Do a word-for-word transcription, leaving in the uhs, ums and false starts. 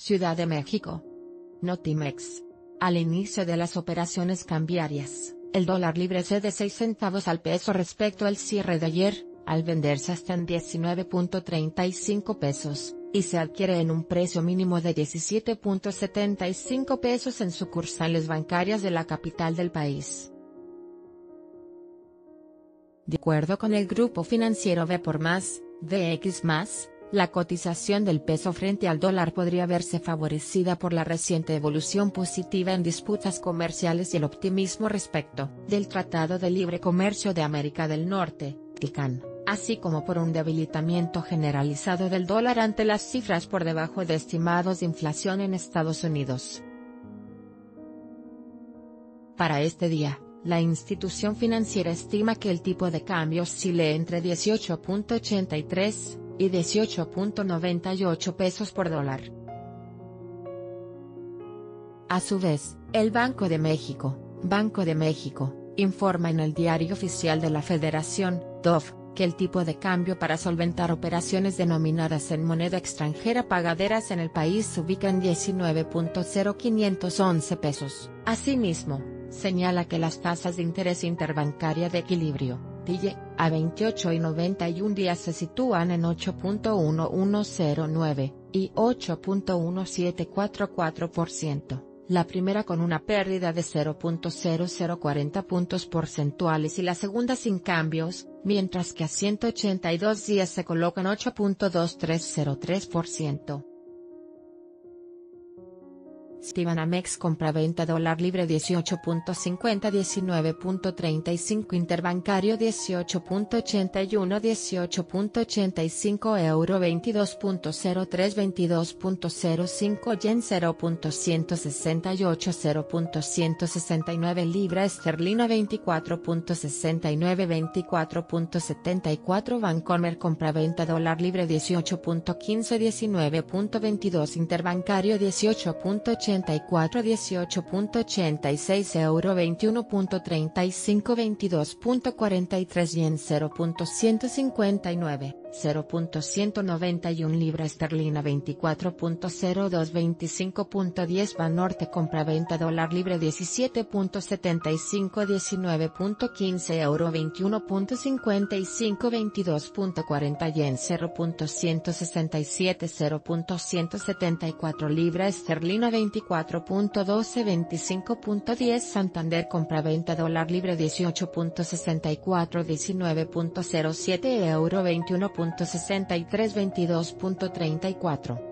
Ciudad de México. Notimex. Al inicio de las operaciones cambiarias, el dólar libre cede seis centavos al peso respecto al cierre de ayer, al venderse hasta en diecinueve punto treinta y cinco pesos, y se adquiere en un precio mínimo de diecisiete punto setenta y cinco pesos en sucursales bancarias de la capital del país. De acuerdo con el grupo financiero B por Más, V X más, la cotización del peso frente al dólar podría verse favorecida por la reciente evolución positiva en disputas comerciales y el optimismo respecto del Tratado de Libre Comercio de América del Norte, T I C A N, así como por un debilitamiento generalizado del dólar ante las cifras por debajo de estimados de inflación en Estados Unidos. Para este día, la institución financiera estima que el tipo de cambio oscile entre dieciocho punto ochenta y tres y dieciocho punto noventa y ocho pesos por dólar. A su vez, el Banco de México, Banco de México, informa en el Diario Oficial de la Federación, D O F, que el tipo de cambio para solventar operaciones denominadas en moneda extranjera pagaderas en el país se ubica en diecinueve punto cero quinientos once pesos. Asimismo, señala que las tasas de interés interbancaria de equilibrio, T I E, a veintiocho y noventa y un días se sitúan en ocho punto uno uno cero nueve y ocho punto uno siete cuatro cuatro por ciento, la primera con una pérdida de cero punto cero cero cuarenta puntos porcentuales y la segunda sin cambios, mientras que a ciento ochenta y dos días se colocan ocho punto dos tres cero tres por ciento. Citibanamex compraventa dólar libre dieciocho punto cincuenta diecinueve punto treinta y cinco interbancario dieciocho punto ochenta y uno dieciocho punto ochenta y cinco euro veintidós punto cero tres veintidós punto cero cinco yen cero punto ciento sesenta y ocho cero punto ciento sesenta y nueve libra esterlina veinticuatro punto sesenta y nueve veinticuatro punto setenta y cuatro Bancomer compraventa dólar libre dieciocho punto quince diecinueve punto veintidós interbancario dieciocho punto ochenta y cuatro dieciocho punto ochenta y seis euro veintiuno punto treinta y cinco veintidós punto cuarenta y tres yen cero punto ciento cincuenta y nueve, cero punto ciento noventa y uno libra esterlina veinticuatro punto cero dos veinticinco punto diez Banorte compraventa dólar libre diecisiete punto setenta y cinco diecinueve punto quince euro veintiuno punto cincuenta y cinco veintidós punto cuarenta yen cero punto ciento sesenta y siete cero punto ciento setenta y cuatro libra esterlina veinticuatro punto doce veinticinco punto diez Santander compraventa dólar libre dieciocho punto sesenta y cuatro diecinueve punto cero siete euro veintiuno punto sesenta y tres veintidós punto treinta y cuatro